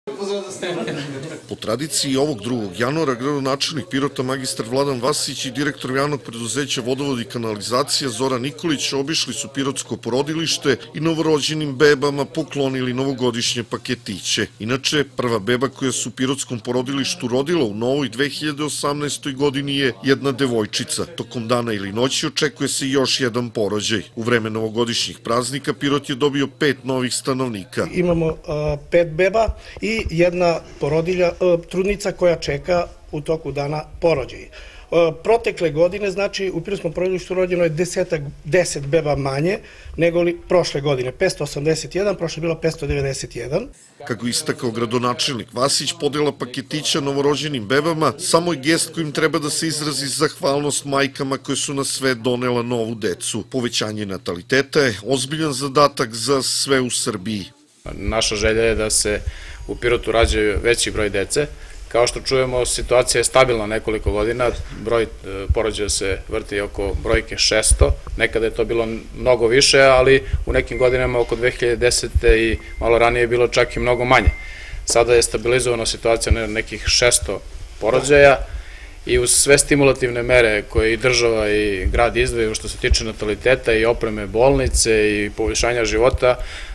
Po tradiciji ovog 2. januara gradonačelnik Pirota magistar Vladan Vasić i direktor javnog preduzeća Vodovod i kanalizacija Zoran Nikolić obišli su pirotsko porodilište i novorođenim bebama poklonili novogodišnje paketiće. Inače, prva beba koja se u pirotskom porodilištu rodila u novoj 2018. godini je jedna devojčica. Tokom dana ili noći očekuje se još jedan porođaj. U vreme novogodišnjih praznika Pirot je dobio 5 novih stanovnika. Imamo 5 beba i jedna porodilja, trudnica koja čeka u toku dana porođaj. Protekle godine, znači, u pirotskom porodilištu rođeno je 10 beba manje nego li prošle godine. 581, prošle je bilo 591. Kako istakao gradonačelnik Vasić, podela paketića novorođenim bebama samo je gest kojim treba da se izrazi zahvalnost majkama koje su na svet donela novu decu. Povećanje nataliteta je ozbiljan zadatak za sve u Srbiji. Naša želja je da se u Pirotu rađaju veći broj dece. Kao što čujemo, situacija je stabilna nekoliko godina, broj porođaja se vrti oko brojke 600, nekada je to bilo mnogo više, ali u nekim godinama oko 2010. i malo ranije je bilo čak i mnogo manje. Sada je stabilizovana situacija na nekih 600 porođaja i uz sve stimulativne mere koje i država i grad izdvajaju što se tiče nataliteta i opreme bolnice i poboljšanja života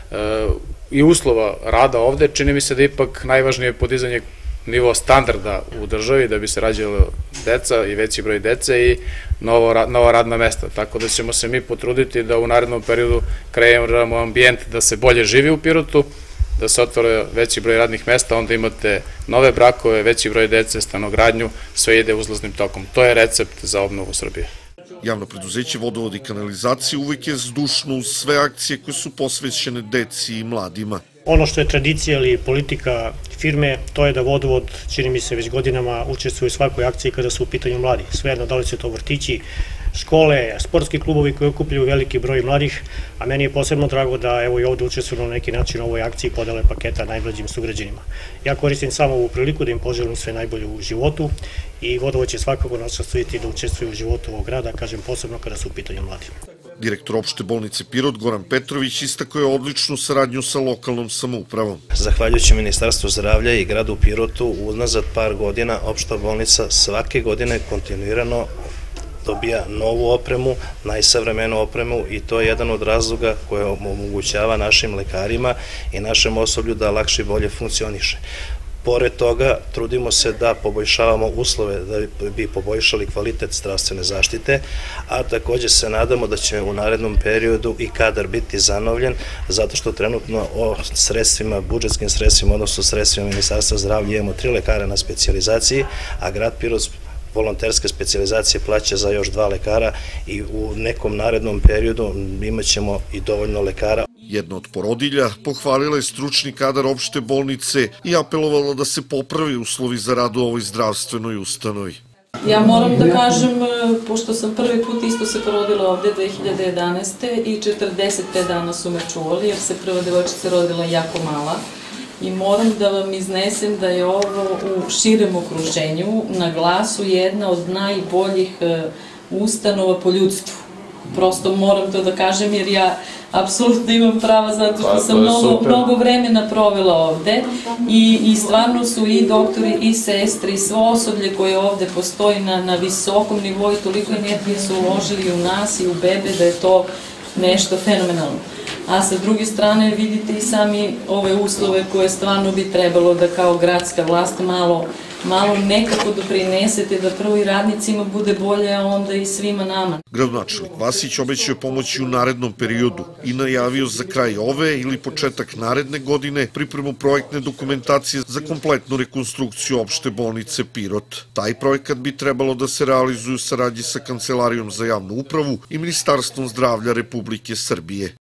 i uslova rada ovde, čini mi se da ipak najvažnije je podizanje nivo standarda u državi da bi se rađalo deca i veći broj dece i nova radna mesta. Tako da ćemo se mi potruditi da u narednom periodu kreiramo ambijent da se bolje živi u Pirotu, da se otvore veći broj radnih mesta, onda imate nove brakove, veći broj dece, stanogradnju, sve ide uzlaznim tokom. To je recept za obnovu Srbije. Javno preduzeće Vodovod i kanalizacija uvek je zdušno uz sve akcije koje su posvećene deci i mladima. Ono što je tradicija ili politika firme, to je da Vodovod, čini mi se, već godinama učestvuje u svakoj akciji kada su u pitanju mladi. Svejedno, da li su to vrtići, škole, sportski klubovi koji okupljaju veliki broj mladih, a meni je posebno drago da evo i ovde učestvujemo na neki način u ovoj akciji podele paketa najmlađim sugrađanima. Ja koristim samo ovu priliku da im poželim sve najbolje u životu i Vodovod će svakako nastaviti da učestvuje u životu ovog grada, kažem posebno kada su u pitanju mladi. Direktor opšte bolnice Pirot Goran Petrović istakao je odličnu saradnju sa lokalnom samoupravom. Zahvaljujući Ministarstvu zdravlja i gradu Pirotu, unazad par godina opšta bolnica svake godine kontinuirano dobija novu opremu, najsavremeniju opremu i to je jedan od razloga koje omogućava našim lekarima i našem osoblju da lakše i bolje funkcioniše. Pored toga, trudimo se da poboljšavamo uslove da bi poboljšali kvalitet zdravstvene zaštite, a takođe se nadamo da će u narednom periodu i kadar biti zanovljen, zato što trenutno o sredstvima, budžetskim sredstvima, odnosno sredstvima Ministarstva zdravlja imamo 3 lekara na specijalizaciji, a grad Pirot volonterske specijalizacije plaća za još 2 lekara i u nekom narednom periodu imat ćemo i dovoljno lekara. Jedna od porodilja pohvalila je stručni kadar opšte bolnice i apelovala da se popravi uslovi za rad u ovoj zdravstvenoj ustanovi. Ja moram da kažem, pošto sam prvi put isto se porodila ovde 2011. i 45 dana su me čuvali jer se prva devojčica rodila jako mala. I moram da vam iznesem da je ovo u širem okruženju na glasu jedna od najboljih ustanova po ljudstvu. Prosto moram to da kažem jer ja apsolutno imam prava zato što sam mnogo vremena provela ovde i stvarno su i doktori i sestre i svo osoblje koje ovde postoji na visokom nivou i toliko energije su uložili u nas i u bebe da je to nešto fenomenalno. A sa druge strane vidite i sami ove uslove koje stvarno bi trebalo da kao gradska vlast malo nekako doprinesete da prvo i radnicima bude bolje, a onda i svima nama. Gradonačelnik Vasić obećao pomoći u narednom periodu i najavio za kraj ove ili početak naredne godine pripremu projektne dokumentacije za kompletnu rekonstrukciju opšte bolnice Pirot. Taj projekat bi trebalo da se realizuje u saradnji sa Kancelarijom za javnu upravu i Ministarstvom zdravlja Republike Srbije.